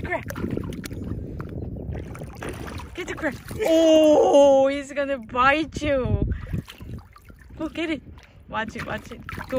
crab. Get the crab. Oh, he's gonna bite you. Oh, get it. Watch it, watch it. Go.